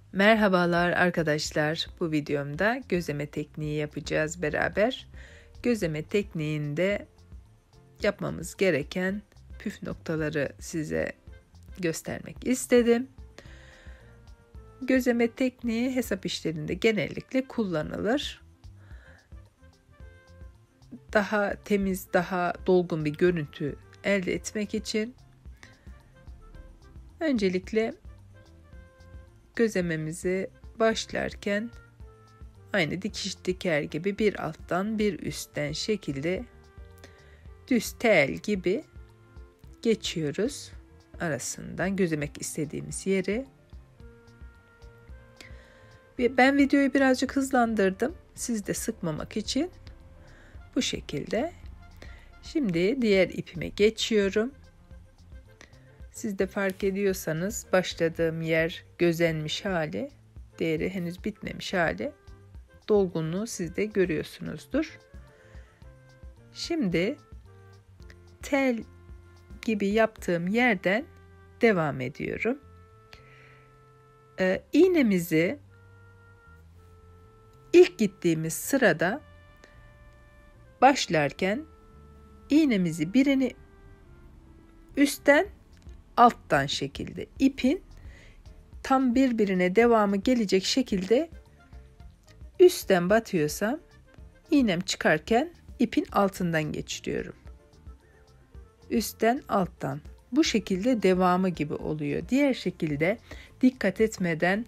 Merhabalar arkadaşlar. Bu videomda gözleme tekniği yapacağız beraber. Gözleme tekniğinde yapmamız gereken püf noktaları size göstermek istedim. Gözleme tekniği hesap işlerinde genellikle kullanılır. Daha temiz, daha dolgun bir görüntü elde etmek için öncelikle gözlememizi başlarken aynı dikiş diker gibi bir alttan bir üstten şekilde düz tel gibi geçiyoruz arasından gözlemek istediğimiz yeri. Ben videoyu birazcık hızlandırdım. Siz de sıkmamak için bu şekilde. Şimdi diğer ipime geçiyorum. Siz de fark ediyorsanız başladığım yer gözenmiş hali, diğeri henüz bitmemiş hali, dolgunluğu siz de görüyorsunuzdur. Şimdi tel gibi yaptığım yerden devam ediyorum. İğnemizi ilk gittiğimiz sırada başlarken iğnemizi birini üstten alttan şekilde ipin tam birbirine devamı gelecek şekilde üstten batıyorsam iğnem çıkarken ipin altından geçiriyorum. Üstten alttan. Bu şekilde devamı gibi oluyor. Diğer şekilde dikkat etmeden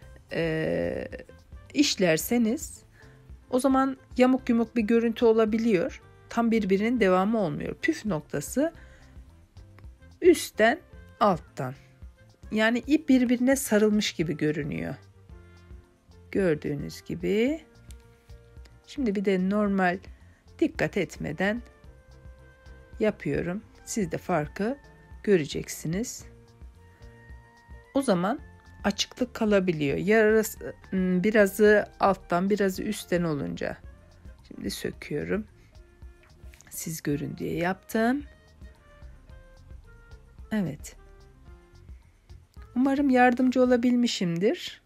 işlerseniz o zaman yamuk yumuk bir görüntü olabiliyor. Tam birbirinin devamı olmuyor. Püf noktası üstten alttan. Yani ip birbirine sarılmış gibi görünüyor. Gördüğünüz gibi. Şimdi bir de normal dikkat etmeden yapıyorum. Siz de farkı göreceksiniz. O zaman açıklık kalabiliyor. Yarısı, birazı alttan birazı üstten olunca. Şimdi söküyorum. Siz görün diye yaptım. Evet. Umarım yardımcı olabilmişimdir.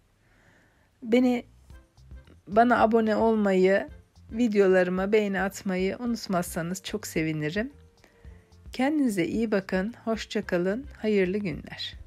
Bana abone olmayı, videolarıma beğeni atmayı unutmazsanız çok sevinirim. Kendinize iyi bakın, hoşça kalın, hayırlı günler.